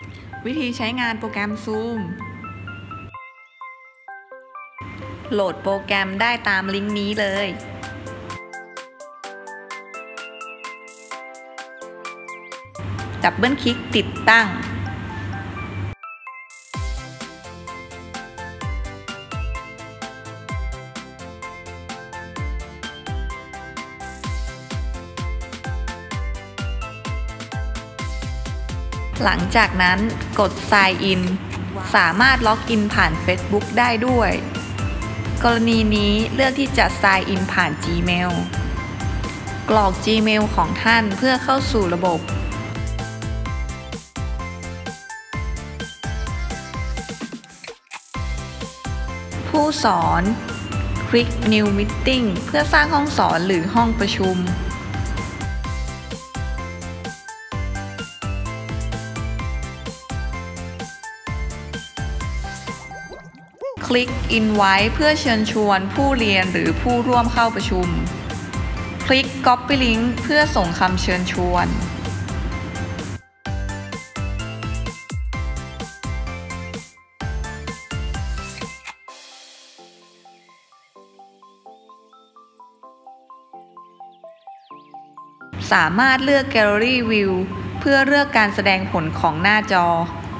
วิธีใช้งานโปรแกรม Zoom โหลดโปรแกรมได้ตามลิงก์นี้เลยดับเบิลคลิกติดตั้งหลังจากนั้นกด Sign In สามารถล็อกอินผ่าน Facebook ได้ด้วยกรณีนี้เลือกที่จะ Sign In ผ่าน Gmail กรอก Gmail ของท่านเพื่อเข้าสู่ระบบผู้สอนคลิก New Meeting เพื่อสร้างห้องสอนหรือห้องประชุมคลิก Invite เพื่อเชิญชวนผู้เรียนหรือผู้ร่วมเข้าประชุมคลิก Copy Link เพื่อส่งคำเชิญชวนสามารถเลือก Gallery View เพื่อเลือกการแสดงผลของหน้าจอ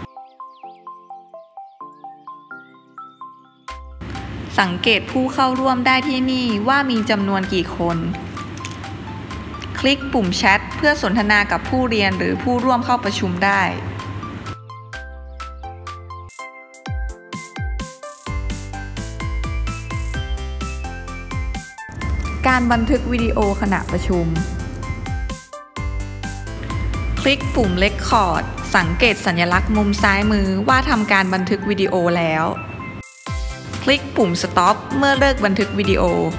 สังเกตผู้เข้าร่วมได้ที่นี่ว่ามีจำนวนกี่คนคลิกปุ่มแชทเพื่อสนทนากับผู้เรียนหรือผู้ร่วมเข้าประชุมได้การบันทึกวิดีโอขณะประชุมคลิกปุ่ม Record สังเกตสัญลักษณ์มุมซ้ายมือว่าทำการบันทึกวิดีโอแล้วคลิกปุ่ม Stop เมื่อเลิกบันทึกวิดีโอ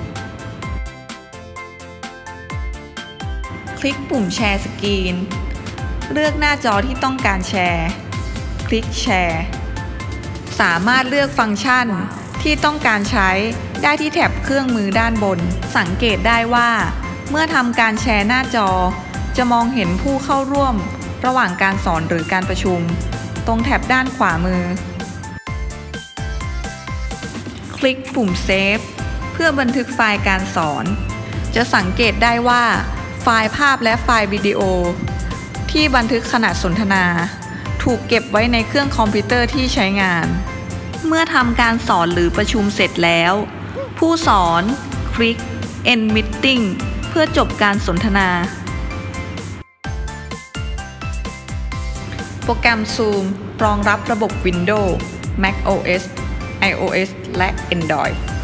คลิกปุ่มแชร์สกรีนเลือกหน้าจอที่ต้องการแชร์คลิกแชร์สามารถเลือกฟังก์ชันที่ต้องการใช้ได้ที่แถบเครื่องมือด้านบนสังเกตได้ว่าเมื่อทำการแชร์หน้าจอจะมองเห็นผู้เข้าร่วมระหว่างการสอนหรือการประชุมตรงแถบด้านขวามือคลิกปุ่ม Save เพื่อบันทึกไฟล์การสอนจะสังเกตได้ว่าไฟล์ภาพและไฟล์วิดีโอที่บันทึกขณะสนทนาถูกเก็บไว้ในเครื่องคอมพิวเตอร์ที่ใช้งานเมื่อทำการสอนหรือประชุมเสร็จแล้วผู้สอนคลิก End Meeting เพื่อจบการสนทนาโปรแกรม Zoom รองรับระบบ Windows, macOS, iOS และ Android